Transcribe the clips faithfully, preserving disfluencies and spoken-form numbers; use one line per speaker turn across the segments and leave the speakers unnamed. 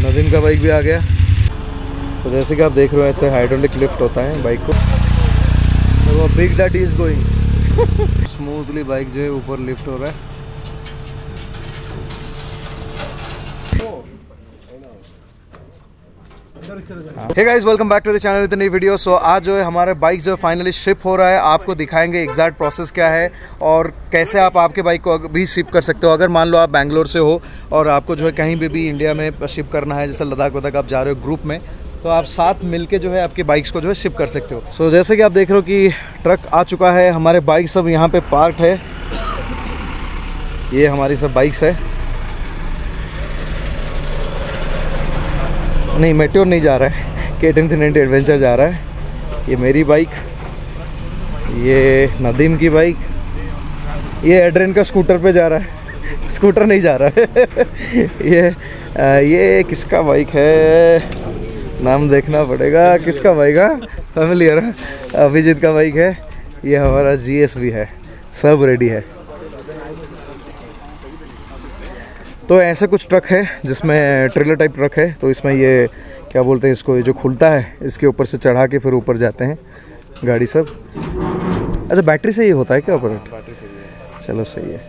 नदीम का बाइक भी आ गया। तो जैसे कि आप देख रहे हो ऐसे हाइड्रोलिक लिफ्ट होता है बाइक को। तो वो big daddy is going smoothly bike जो है ऊपर लिफ्ट हो रहा है। Hey guys, welcome back to the channel with नई वीडियो। सो आज जो है हमारा बाइक जो है फाइनली शिप हो रहा है। आपको दिखाएंगे एग्जैक्ट प्रोसेस क्या है और कैसे आप आपके बाइक को भी शिप कर सकते हो। अगर मान लो आप बैंगलोर से हो और आपको जो है कहीं भी भी इंडिया में शिप करना है, जैसे लद्दाख वद्दाख आप जा रहे हो ग्रुप में, तो आप साथ मिलके जो है आपकी बाइक्स को जो है शिप कर सकते हो। सो so, जैसे कि आप देख रहे हो कि ट्रक आ चुका है, हमारे बाइक सब यहाँ पे पार्क है। ये हमारी सब बाइक्स है। नहीं, मेट्योर नहीं जा रहा है, के टेन थ्री नाइंटी एडवेंचर जा रहा है। ये मेरी बाइक, ये नदीम की बाइक, ये एड्रेन का स्कूटर पे जा रहा है, स्कूटर नहीं जा रहा है ये आ, ये किसका बाइक है, नाम देखना पड़ेगा। किसका बाइक है, फैमिलियर है, अभिजीत का बाइक है। ये हमारा जी एस भी है, सब रेडी है। तो ऐसे कुछ ट्रक है जिसमें ट्रेलर टाइप ट्रक है। तो इसमें ये क्या बोलते हैं इसको, ये जो खुलता है इसके ऊपर से चढ़ा के फिर ऊपर जाते हैं गाड़ी सब। अच्छा, बैटरी से ये होता है क्या ऑपरेट? बैटरी से ही। चलो सही है।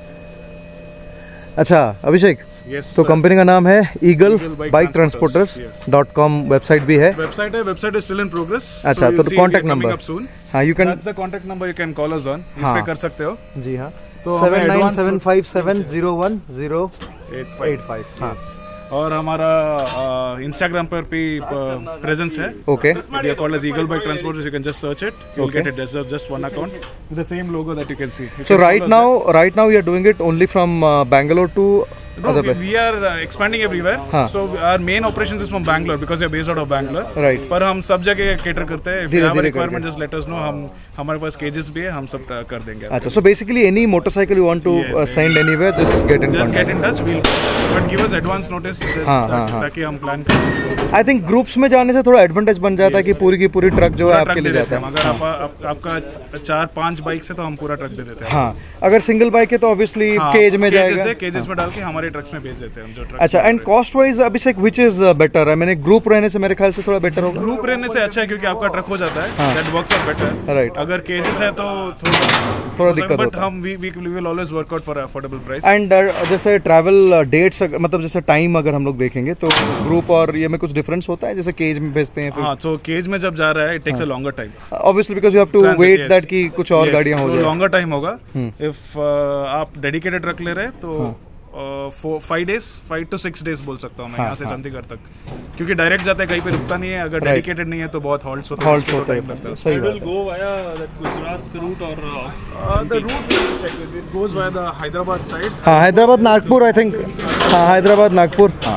अच्छा अभिषेक, yes, तो कंपनी का नाम है Eagle bike transporters dot com website भी है।
वेबसाइट है, website is still in progress.
अच्छा, तो कॉन्टैक्ट नंबर, हाँ you can,
that's the contact number, you can call us on, इस पे कर सकते हो।
जी हाँ, तो seven nine seven five seven zero one zero eight five. हाँ,
और हमारा इंस्टाग्राम पर भी प्रेजेंस है।
Okay,
we are called as Eagle bike transporters, you can just search it, you will get it, just just one account with the same logo that you can see.
So right now right now we are doing it only from Bangalore to
No, we, we are uh, expanding everywhere. हाँ. So our main operations is from Bangalore because we are based out of Bangalore.
Right.
पर हम सब जगह cater करते हैं. If you have a requirement, just let us know. हम हमारे पास cages भी है, हम सब कर देंगे.
अच्छा, so basically any motorcycle you want to yes, uh, send anywhere, just get in
just
contact.
get in touch. We'll but give us advance notice.
हाँ हाँ हाँ.
ताकि हम plan कर.
I think groups में जाने से थोड़ा एडवांटेज बन जाता है कि पूरी की पूरी ट्रक जो है आपके लिए जाता है।
अगर आप आपका चार पांच बाइक से तो हम पूरा ट्रक दे देते हैं।
हाँ, अगर सिंगल बाइक है तो ऑब्वियसली केज में जाएगा,
केजेस में डाल के हमारे ट्रक्स में भेज देते हैं।
अच्छा, and cost wise Abhishek which is better है? मैंने ग्रुप रहने से मेरे ख्याल से थोड़ा बेटर होगा।
ग्रुप रहने से अच्छा है क्योंकि आपका ट्रक हो जाता है, that works out better.
Right,
अगर केजेस है तो थोड़ा
थोड़ा दिक्कत होता है,
बट हम we we will always work out for affordable price.
And जैसे ट्रैवल डेट्स, मतलब जैसे टाइम अगर हम लोग देखेंगे तो ग्रुप और ये में कुछ डिफरेंस होता है, जैसे केज में भेजते हैं फिर।
हां, तो केज में जब जा रहा है it takes a longer time,
obviously because you have to wait that कि कुछ और गाड़ियां हो जाए,
लॉन्गर टाइम होगा। इफ आप डेडिकेटेड ट्रक ले रहे हैं तो five days five to six days बोल सकता हूँ मैं, यहाँ से चंडीगढ़ तक, क्योंकि डायरेक्ट जाता है, कहीं पे रुकता नहीं है। अगर डेडिकेटेड नहीं है तो बहुत हॉल्ट्स होते हैं,
हॉल्ट्स होता है। सही बात है।
Go via that Gujarat route और the route it goes via the Hyderabad side.
हाँ, हैदराबाद नागपुर आई थिंक। हाँ, हैदराबाद नागपुर। हाँ,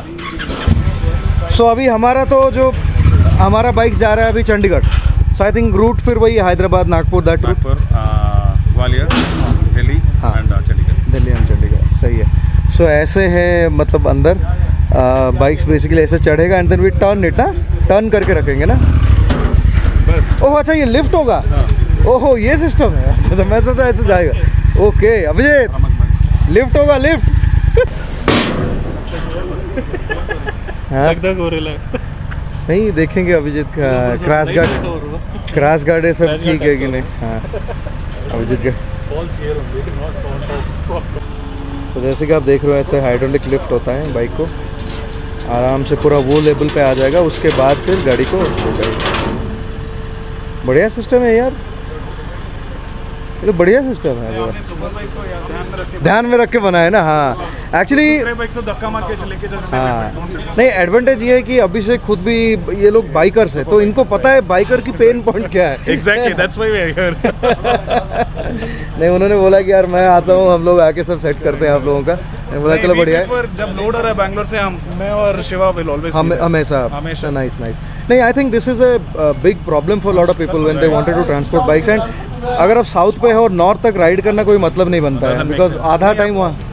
सो so, अभी हमारा तो जो हमारा बाइक जा रहा है अभी Chandigarh, so I think route फिर वही Hyderabad Nagpur, that route,
Gwalior, Delhi and Chandigarh,
Delhi and Chandigarh. सही है। सो so, ऐसे है, मतलब अंदर बाइक्स बेसिकली ऐसे चढ़ेगा and then we turn it ना, टर्न करके रखेंगे ना बस। ओह अच्छा, ये लिफ्ट होगा। ओहो, ये सिस्टम है। अच्छा, मैं सोचा ऐसे जाएगा। ओके अभिजीत, लिफ्ट होगा, लिफ्ट। हाँ नहीं, देखेंगे अभिजीत का क्रैश गार्ड, क्रैश गार्ड है सब ठीक है कि नहीं। हाँ अभिजीत का। तो जैसे कि आप देख रहे हो ऐसे हाइड्रोलिक लिफ्ट होता है बाइक को, आराम से पूरा वो लेवल पे आ जाएगा, उसके बाद फिर गाड़ी को बढ़िया सिस्टम है यार, ये तो बढ़िया सिस्टम है। ध्यान में रख के बनाया ना। हाँ एक्चुअली
धक्का मार के लेके जा सकते हैं।
हाँ नहीं, एडवांटेज ये है कि अभिषेक खुद भी ये लोग बाइकर्स है, तो इनको पता है बाइकर की पेन पॉइंट क्या है।
Exactly, that's why we are here.
नहीं, उन्होंने बोला कि यार मैं आता हूँ, हम लोग आके सब सेट करते हैं आप लोगों का। मैं बोला चलो बढ़िया है।
जब लोड हो रहा है बैंगलोर से, हम मैं और शिवा विल ऑलवेज
हमेशा हमेशा नाइस नाइस। नहीं, I think this is a big problem for lot of people when they wanted to transport bikes. And अगर आप साउथ पे हो और नॉर्थ तक राइड करना कोई मतलब नहीं बनता है, बिकॉज आधा टाइम वहाँ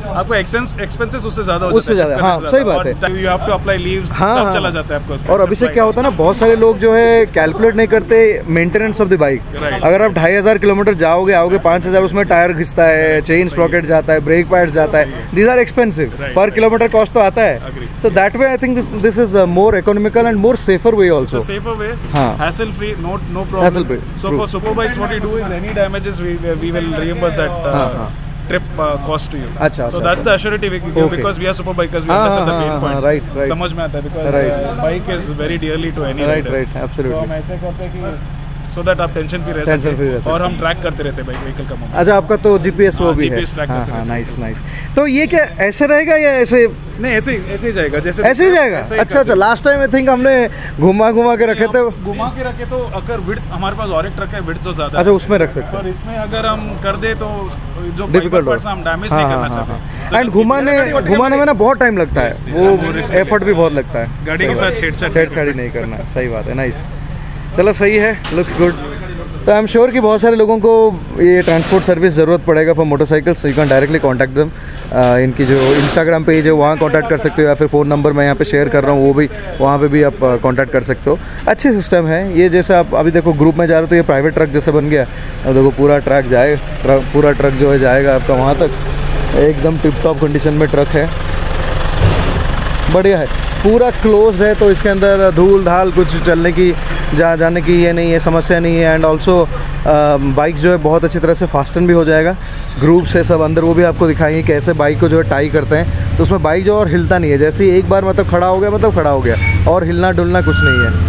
आपको एक्सपेंसेस उससे ज्यादा हो
उससे
जाते हैं,
ज्यादा, हाँ, सही बात है।
You have to apply leaves,
हाँ,
सब
हाँ।
चला जाता है आपको उसमें।
और अभी से क्या होता है ना, बहुत सारे लोग जो है कैलकुलेट नहीं करते maintenance of the bike.
Right.
अगर आप ढाई हजार किलोमीटर जाओगे आओगे, पाँच हजार उसमें टायर घिसता है, चेन स्प्रॉकेट जाता है, ब्रेक पैड्स जाता है, दीज आर एक्सपेंसिव,
Right,
पर
right.
किलोमीटर कॉस्ट तो आता है।
Agree.
So that way I think this this is more economical and more safer way
It's a
also.
safer way,
हाँ.
hassle free, no no problem.
Hassle free,
So
true.
for super bikes, what we do is any damages we we will reimburse that uh,
हाँ, हाँ.
trip uh, cost to you.
अच्छा,
So
अच्छा,
that's
अच्छा.
the assurity we give
Okay.
because we are super bikers. We
हाँ,
understand the
हाँ,
pain
हाँ,
point.
right, right.
समझ में आता है because
Right.
uh, bike is very dearly to any
right
rider.
Right,
तो
एब्सोल्युटली।
हम ऐसे करते हैं कि so that आप टेंशन फ्री रह
Tension free रह
सके
सकें।
और हम ट्रैक करते रहते हैं बाइक व्हीकल का मोमेंट।
अच्छा, आपका तो जीपीएस वो
हाँ,
भी है।
G P S track
हाँ
करते
हाँ,
रहते
नाइस नाइस। तो ये क्या ऐसे रहेगा या ऐसे
नहीं, ऐसे ही ऐसे ही जाएगा, जैसे
ऐसे ही जाएगा?
ऐसे ही
अच्छा अच्छा,
करते हैं।
लास्ट टाइम आई थिंक हमने घुमा घुमा के रखे थे।
हम घुमा के रखे तो अगर विड्थ हमारे पास और एक ट्रक है, विड्थ तो ज्यादा
अच्छा,
है।
उसमें रख सकते
और
हैं।
इसमें अगर हम कर दे तो जो
Difficult
फाइबर
हो।
पार्ट्स हम डैमेज
हाँ,
नहीं
हाँ,
करना
हाँ,
चाहते।
हाँ।
So
एंड
इसकी-
घुमाने घुमाने में ना बहुत टाइम लगता है,
Yes,
वो
वो risk
एफर्ट भी बहुत लगता है।
गाड़ी के
सही
साथ
बात है।
छेड़छाड़
छेड़छाड़ी नहीं करना, सही बात है। नाइस, चलो सही है, लुक्स गुड। तो आई एम श्योर कि बहुत सारे लोगों को ये ट्रांसपोर्ट सर्विस ज़रूरत पड़ेगा for motorcycle, so you can directly contact them. इनकी जो इंस्टाग्राम पेज है वहाँ कॉन्टैक्ट कर सकते हो, या फिर फ़ोन नंबर मैं यहाँ पे शेयर कर रहा हूँ, वो भी वहाँ पे भी आप कॉन्टैक्ट कर सकते हो। अच्छे सिस्टम है ये। जैसे आप अभी देखो ग्रुप में जा रहे हो तो ये प्राइवेट ट्रक जैसे बन गया। और देखो पूरा ट्रक जाए ट्रक पूरा ट्रक जो है जाएगा आपका वहाँ तक, एकदम टिप टॉप कंडीशन में ट्रक है, बढ़िया है। पूरा क्लोज है तो इसके अंदर धूल धाल कुछ चलने की जा जाने की ये नहीं है, समस्या नहीं है। एंड ऑल्सो बाइक जो है बहुत अच्छी तरह से फास्टन भी हो जाएगा। ग्रुप से सब अंदर वो भी आपको दिखाएंगे कैसे बाइक को जो है टाई करते हैं। तो उसमें बाइक जो और हिलता नहीं है, जैसे ही एक बार मतलब खड़ा हो गया मतलब खड़ा हो गया, और हिलना डुलना कुछ नहीं है।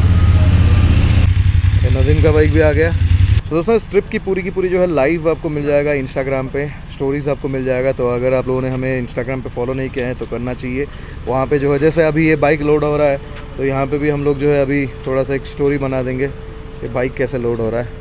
नदीम का बाइक भी आ गया। तो दोस्तों इस ट्रिप की पूरी की पूरी जो है लाइव आपको मिल जाएगा इंस्टाग्राम पे, स्टोरीज़ आपको मिल जाएगा। तो अगर आप लोगों ने हमें इंस्टाग्राम पे फॉलो नहीं किया है तो करना चाहिए। वहाँ पे जो है जैसे अभी ये बाइक लोड हो रहा है तो यहाँ पे भी हम लोग जो है अभी थोड़ा सा एक स्टोरी बना देंगे कि बाइक कैसे लोड हो रहा है।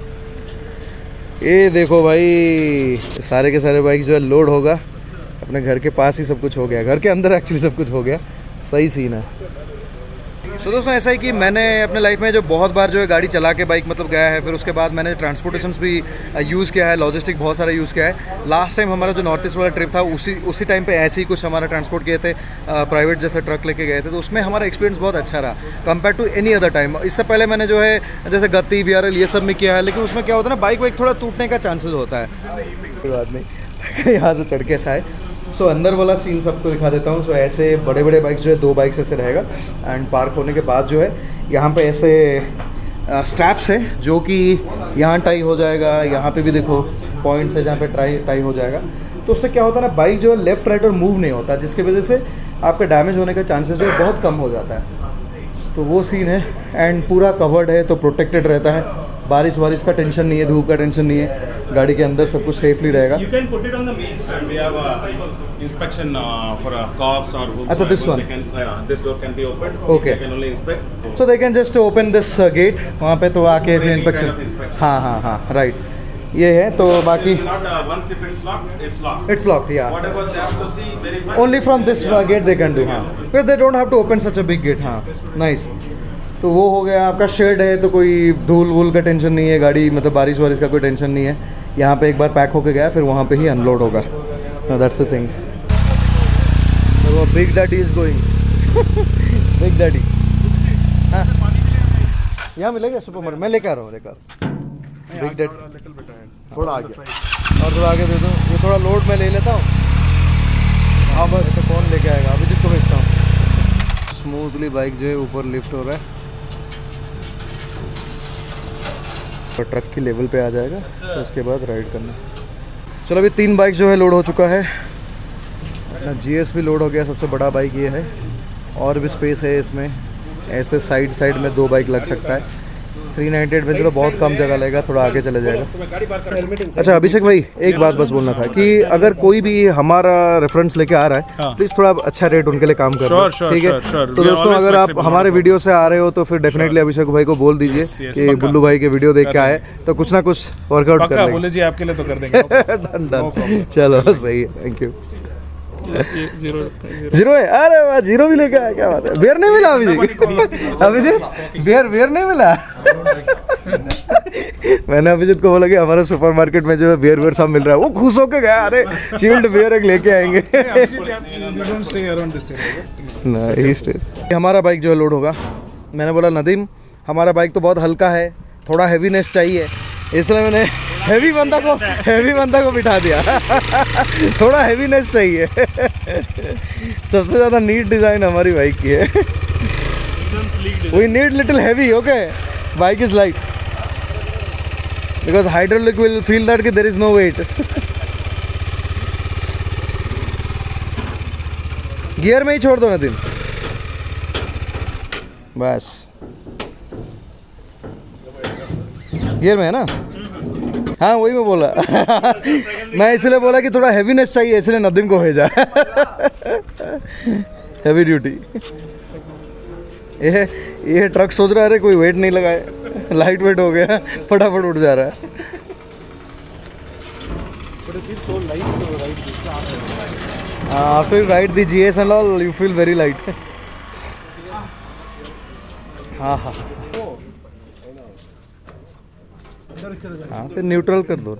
ये देखो भाई, सारे के सारे बाइक जो है लोड होगा। अपने घर के पास ही सब कुछ हो गया, घर के अंदर एक्चुअली सब कुछ हो गया। सही सीन है। सो so, दोस्तों ऐसा है कि मैंने अपने लाइफ में जो बहुत बार जो है गाड़ी चला के बाइक मतलब गया है, फिर उसके बाद मैंने ट्रांसपोर्टेशंस भी यूज़ किया है, लॉजिस्टिक बहुत सारा यूज़ किया है। लास्ट टाइम हमारा जो नॉर्थ ईस्ट वाला ट्रिप था उसी उसी टाइम पे ऐसे ही कुछ हमारा ट्रांसपोर्ट किए थे, प्राइवेट जैसा ट्रक लेके गए थे। तो उसमें हमारा एक्सपीरियंस बहुत अच्छा रहा compare to any other time. इससे पहले मैंने जो है जैसे गति वी आर एल ये सब में किया है, लेकिन उसमें क्या होता है ना, बाइक वाइक थोड़ा टूटने का चांसेस होता है। कोई बात नहीं, यहाँ से चढ़ के ऐसा है। सो so, अंदर वाला सीन सबको दिखा देता हूँ। सो so, ऐसे बड़े बड़े बाइक्स जो है दो बाइक्स ऐसे रहेगा। एंड पार्क होने के बाद जो है यहाँ पे ऐसे स्ट्रैप्स है जो कि यहाँ टाई हो जाएगा। यहाँ पे भी देखो पॉइंट्स है जहाँ पे टाई टाई हो जाएगा। तो उससे क्या होता है ना, बाइक जो है लेफ्ट राइट और मूव नहीं होता, जिसकी वजह से आपका डैमेज होने का चांसेस जो है बहुत कम हो जाता है। तो वो सीन है। एंड पूरा कवर्ड है तो प्रोटेक्टेड रहता है, बारिश वारिश का टेंशन नहीं है, धूप का टेंशन नहीं है। गाड़ी के अंदर सब कुछ सेफली रहेगा।
You can put it on the main stand. We have a inspection uh, for uh, cops or who.
Achha, this one.
They can, uh, this door can be opened.
Okay.
They can only inspect.
So they can just open this gate, वहाँ पे तो आके फिर
Any kind
inspection.
of inspection.
हाँ हाँ हाँ, right, ये है। तो बाकी
Not uh, once if it's locked, it's locked.
It's locked, या
Whatever they have to see, verify.
Only from this gate they can do. हाँ, because they don't have to open such a big gate. हाँ, nice. तो वो हो गया आपका। Shade है तो कोई धूल वूल का टेंशन नहीं है, गाड़ी मतलब बारिश वारिश का कोई टेंशन नहीं है। यहाँ पे एक बार पैक होके गया फिर वहाँ पे ही अनलोड होगा। That's the thing. वो big daddy is going. Big daddy हाँ, यहाँ मिलेगा सुपर मार्केट, मैं लेकर आ रहा हूँ लेकर। बिग डैडी थोड़ा आगे और थोड़ा आगे दे दो, ये थोड़ा लोड मैं ले लेता हूँ। हाँ बस, तो कौन लेके आएगा, अभी जिसको भेजता हूँ। स्मूथली बाइक जो है ऊपर लिफ्ट हो रहा है और ट्रक की लेवल पे आ जाएगा, तो उसके बाद राइड करना। चलो अभी तीन बाइक जो है लोड हो चुका है। अपना जीएस भी लोड हो गया, सबसे बड़ा बाइक ये है। और भी स्पेस है इसमें, ऐसे साइड साइड में दो बाइक लग सकता है। थ्री नाइन्टी एट में चलो बहुत कम जगह लगेगा, थोड़ा आगे चले जाएगा। अच्छा अभिषेक भाई, एक बात बस बोलना था कि अगर कोई भी हमारा रेफरेंस लेके आ रहा है,
हाँ।
प्लीज थोड़ा अच्छा रेट उनके लिए काम करो,
Sure, sure,
ठीक है?
sure, sure.
तो
We are
दोस्तों
always
अगर आप
flexible,
हमारे
no
वीडियो से आ रहे हो तो फिर डेफिनेटली अभिषेक भाई को बोल दीजिए
Yes, yes,
कि
पक्का।
बुल्लू भाई के वीडियो देख के
कर
आए तो कुछ ना कुछ वर्कआउट कर
पक्का
लेंगे।
बोले जी आपके लिए तो कर देंगे।
डन डन, चलो सही है, थैंक यू।
जीरो
जीरो है? अरे वाह, जीरो भी लेके आया, क्या बात है। बियर नहीं मिला अभिजीत? अभिजीत बियर बियर नहीं मिला? मैंने अभिजीत को बोला कि हमारे सुपरमार्केट में जो है बियर बियर सब मिल रहा है, वो खुश होके गया, अरे चिल्ड बियर एक लेके आएंगे। हमारा बाइक जो है लोड होगा। मैंने बोला नदीम हमारा बाइक तो बहुत हल्का है, थोड़ा हैवीनेस चाहिए, इसलिए मैंने हैवी बंदा को हैवी बंदा को बिठा दिया। थोड़ा हैवीनेस चाहिए। सबसे ज़्यादा नीट डिज़ाइन हमारी बाइक की है। We need little heavy, okay. Bike is light because hydraulic will feel that कि there is no weight. Gear में ही छोड़ दो नदीम, बस गियर में है ना? हाँ वही मैं बोला। मैं इसलिए बोला कि थोड़ा हैवीनेस चाहिए, इसलिए नदीम को भेजा। Heavy duty. ये ये ट्रक सोच रहा है अरे कोई वेट नहीं लगाए, लाइट वेट हो गया, फटाफट उठ जा रहा है। After you ride the GS and all you feel very light. हाँ हाँ हाँ, फिर न्यूट्रल कर दो।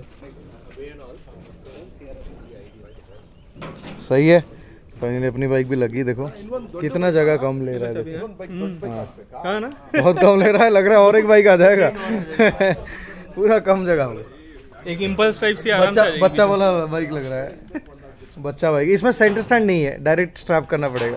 सही है। फाइनली अपनी बाइक भी लगी, देखो कितना जगह कम ले रहा है। हाँ ना, बहुत कम ले रहा है, लग रहा है और एक बाइक आ जाएगा। पूरा कम जगह में
एक इम्पल्स टाइप से आराम
बच्चा
से
बच्चा वाला बाइक लग रहा है। बच्चा बाइक, इसमें सेंटर स्टैंड नहीं है, डायरेक्ट स्ट्रैप करना पड़ेगा।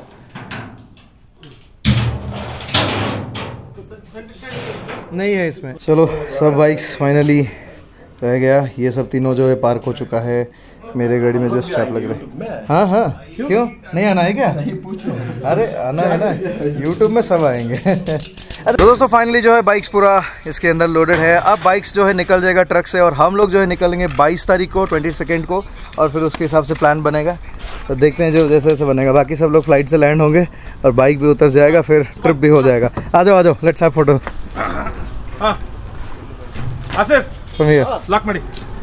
नहीं है इसमें। चलो सब बाइक्स फाइनली रह गया, ये सब तीनों जो है पार्क हो चुका है। मेरे गाड़ी में जो स्ट्रैप लग रहा है। हाँ हाँ क्यों? क्यों नहीं आना है क्या? नहीं पूछो। अरे आना है ना, यूट्यूब में सब आएंगे। तो दोस्तों फाइनली जो है बाइक्स पूरा इसके अंदर लोडेड है। अब बाइक्स जो है निकल जाएगा ट्रक से और हम लोग जो है निकलेंगे बाईस तारीख को, ट्वेंटी सेकेंड को, और फिर उसके हिसाब से प्लान बनेगा। तो देखते हैं जो जैसे जैसे बनेगा। बाकी सब लोग फ्लाइट से लैंड होंगे और बाइक भी उतर जाएगा, फिर ट्रिप भी हो जाएगा। आ जाओ आ जाओ, लेट्स हैव फोटो।
आसिफ लॉक मड़ी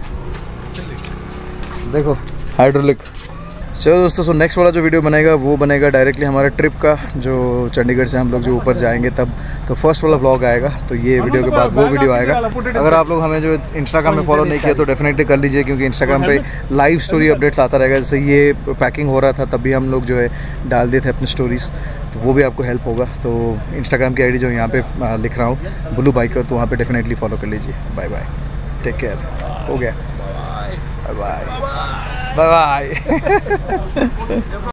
देखो हाइड्रोलिक। चलो दोस्तों, सो नेक्स्ट वाला जो वीडियो बनेगा वो बनेगा डायरेक्टली हमारे ट्रिप का, जो चंडीगढ़ से हम लोग जो ऊपर जाएंगे तब। तो फर्स्ट वाला व्लॉग आएगा, तो ये वीडियो के बाद वो वीडियो आएगा। अगर आप लोग हमें जो इंस्टाग्राम में फॉलो नहीं किया तो डेफिनेटली कर लीजिए, क्योंकि इंस्टाग्राम पे लाइव स्टोरी अपडेट्स आता रहेगा। जैसे ये पैकिंग हो रहा था तब भी हम लोग जो है डाल दिए थे अपनी स्टोरीज़, तो वो भी आपको हेल्प होगा। तो इंस्टाग्राम की आई डी जो यहाँ पे लिख रहा हूँ ब्लू बाइकर, तो वहाँ पर डेफिनेटली फॉलो कर लीजिए। Bye bye, take care. हो गया, बाय बाय बाय बाय।